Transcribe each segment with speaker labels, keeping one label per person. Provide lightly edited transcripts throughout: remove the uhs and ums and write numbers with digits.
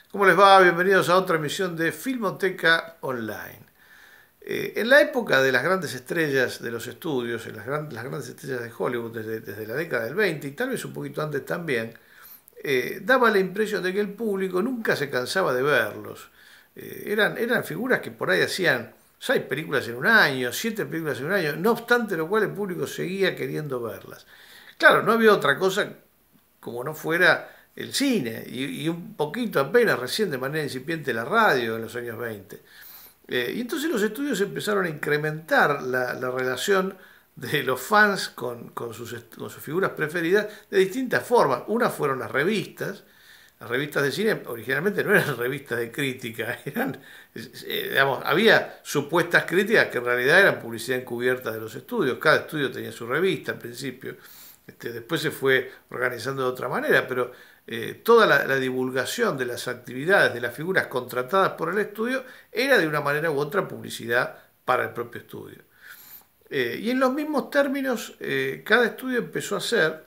Speaker 1: ¿Cómo les va? Bienvenidos a otra emisión de Filmoteca Online. En la época de las grandes estrellas de los estudios, en las grandes estrellas de Hollywood desde la década del 20 y tal vez un poquito antes también, daba la impresión de que el público nunca se cansaba de verlos. Eran figuras que por ahí hacían 6 películas en un año, 7 películas en un año, no obstante lo cual el público seguía queriendo verlas. Claro, no había otra cosa como no fuera el cine y un poquito apenas recién de manera incipiente la radio en los años 20. Y entonces los estudios empezaron a incrementar la relación de los fans con sus figuras preferidas de distintas formas. Una fueron las revistas de cine originalmente no eran revistas de crítica, digamos, había supuestas críticas que en realidad eran publicidad encubierta de los estudios. Cada estudio tenía su revista al principio. Después se fue organizando de otra manera, pero toda la divulgación de las actividades de las figuras contratadas por el estudio era de una manera u otra publicidad para el propio estudio. Y en los mismos términos, cada estudio empezó a hacer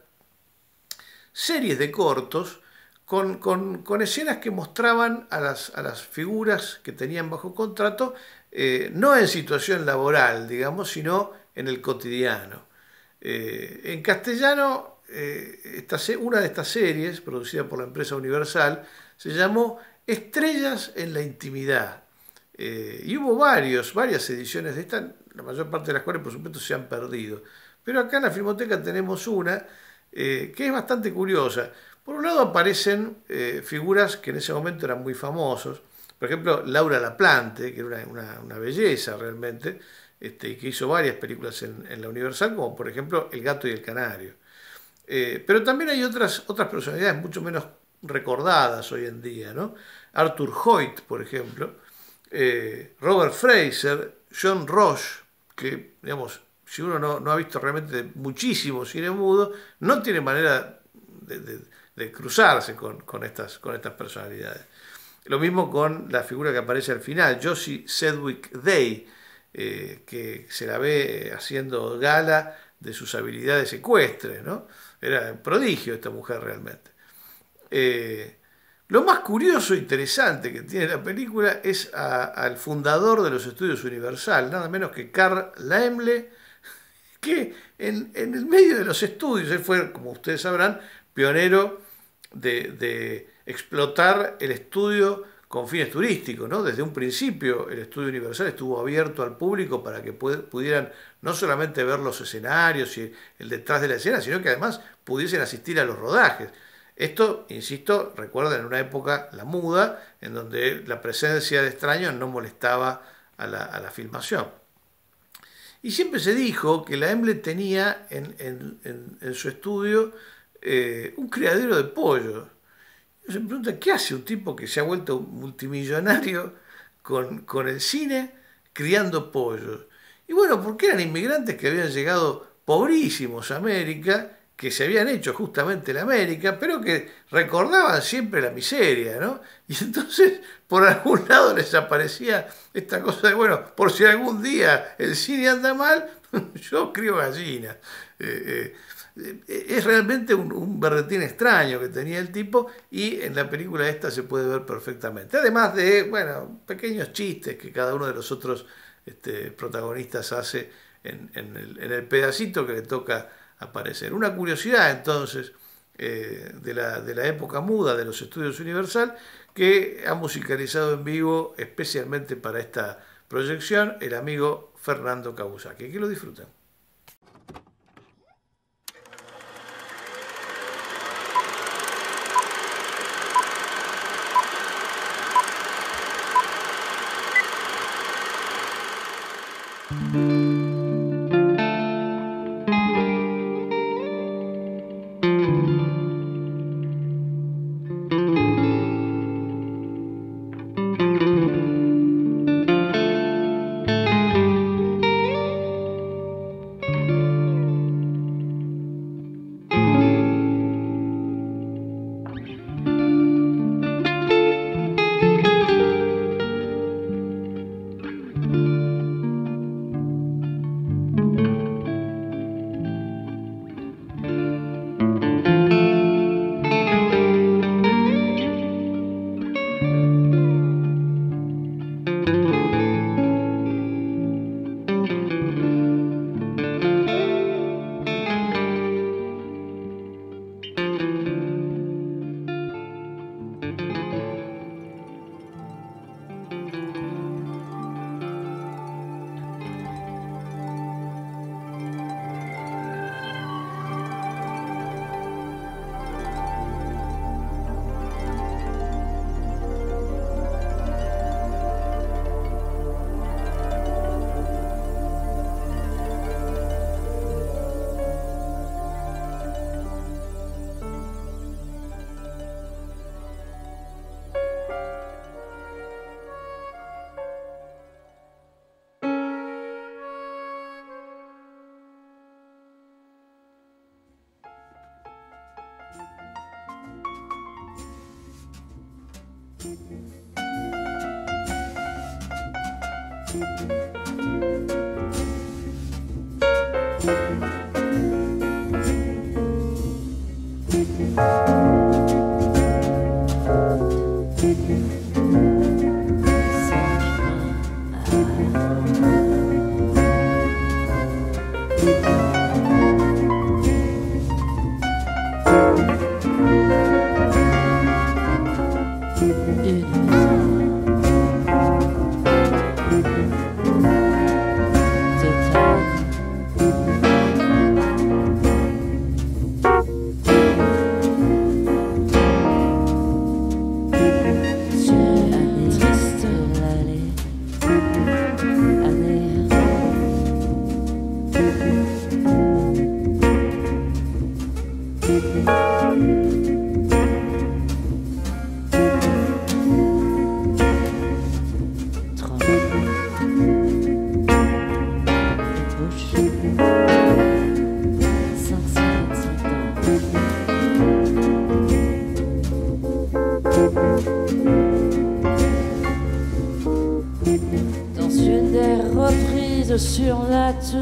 Speaker 1: series de cortos con escenas que mostraban a las figuras que tenían bajo contrato, no en situación laboral, digamos, sino en el cotidiano. En castellano, una de estas series, producida por la empresa Universal, se llamó Estrellas en la Intimidad. Y hubo varias ediciones de esta, la mayor parte de las cuales por supuesto se han perdido. Pero acá en la Filmoteca tenemos una que es bastante curiosa. Por un lado aparecen figuras que en ese momento eran muy famosos. Por ejemplo, Laura Laplante, que era una belleza realmente, y que hizo varias películas en la Universal, como por ejemplo El gato y el canario. Pero también hay otras personalidades mucho menos recordadas hoy en día, ¿no? Arthur Hoyt, por ejemplo, Robert Fraser, John Roche, que, digamos, si uno no ha visto realmente muchísimo cine mudo, no tiene manera de cruzarse con estas personalidades. Lo mismo con la figura que aparece al final, Josie Sedgwick Day, que se la ve haciendo gala de sus habilidades ecuestres, ¿no? Era un prodigio esta mujer realmente. Lo más curioso e interesante que tiene la película es al fundador de los estudios Universal, nada menos que Carl Laemmle, que en el medio de los estudios, él fue, como ustedes sabrán, pionero de explotar el estudio con fines turísticos, ¿no? Desde un principio el Estudio Universal estuvo abierto al público para que pudieran no solamente ver los escenarios y el detrás de la escena, sino que además pudiesen asistir a los rodajes. Esto, insisto, recuerda en una época, la muda, en donde la presencia de extraños no molestaba a la filmación. Y siempre se dijo que la Emble tenía en su estudio un criadero de pollo. Se me pregunta, ¿qué hace un tipo que se ha vuelto multimillonario con el cine criando pollos? Y bueno, porque eran inmigrantes que habían llegado pobrísimos a América, que se habían hecho justamente en América, pero que recordaban siempre la miseria, ¿no? Y entonces, por algún lado les aparecía esta cosa de, bueno, por si algún día el cine anda mal, yo crío gallinas. Es realmente un berretín extraño que tenía el tipo y en la película esta se puede ver perfectamente. Además de, bueno, pequeños chistes que cada uno de los otros protagonistas hace en el pedacito que le toca aparecer. Una curiosidad entonces de la época muda de los estudios Universal que ha musicalizado en vivo especialmente para esta proyección el amigo Fernando Kawasaki. Que lo disfruten.
Speaker 2: Sur la tour